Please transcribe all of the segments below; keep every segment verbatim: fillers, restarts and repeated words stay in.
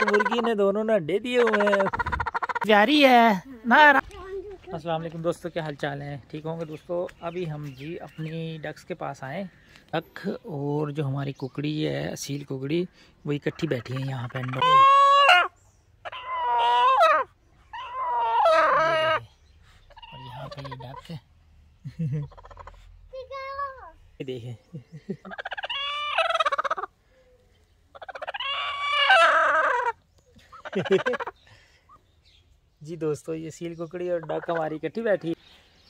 Duck मुर्गी ने दोनों ने अंडे दिए हुए हैं, प्यारी है ना। अस्सलाम वालेकुम दोस्तों, क्या हाल चाल है? ठीक होंगे दोस्तों। अभी हम जी अपनी डक्स के पास आए। डक और जो हमारी कुकड़ी है, असील कुकड़ी, वो इकट्ठी बैठी है यहाँ पे अंडों। और यहाँ पे ये डक है देखे जी दोस्तों, ये सील कुकड़ी और डक हमारी इकट्ठी बैठी है।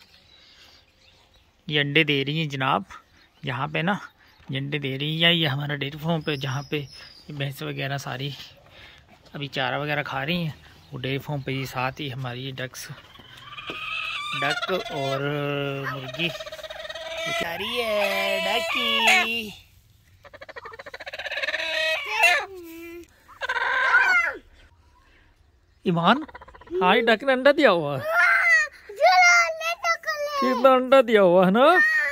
ये अंडे दे रही हैं जनाब, यहाँ पे ना ये अंडे दे रही है। ये हमारा डेयरी फार्म पे, जहाँ पे ये भैंस वगैरह सारी अभी चारा वगैरह खा रही हैं, वो डेयरी फार्म पे ही साथ ही हमारी ये डक्स डक और मुर्गी खा रही है। डकी ईमान, हाँ डक ने अंडा दिया हुआ है। कितना अंडा दिया हुआ है ना।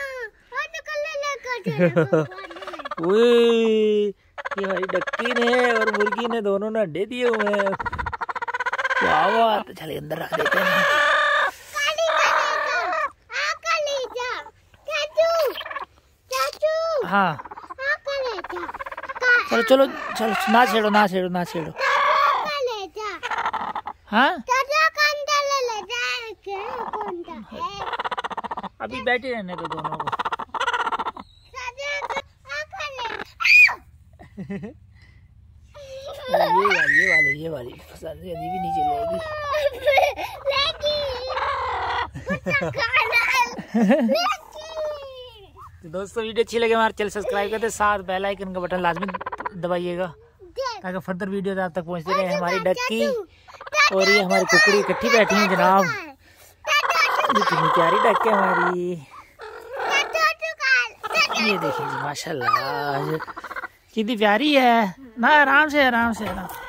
ये भाई डक्की ने और मुर्गी ने दोनों ने अंडे दिए हुए हैं। क्या बात, चले अंदर रख देते हैं। हाँ चलो चलो चलो, ना छेड़ो ना छेड़ो ना छेड़ो। हाँ अभी बैठे रहने दो दोनों को। ये वाली ये वाली ये वाली अभी भी नहीं चलेगी। तो दोस्तों, वीडियो अच्छी लगे हमारे चैनल सब्सक्राइब करते, साथ बेल आइकन का बटन लाजमी दबाइएगा ताकि फर्दर वीडियो आप तक पहुंचते रहे। हमारी डक्की और ये हमारी कुकड़ी इकट्ठी बैठी हैं जनाब। कितनी प्यारी डक है हमारी, ये देखिए माशाल्लाह कितनी प्यारी है ना। आराम से आराम से आराम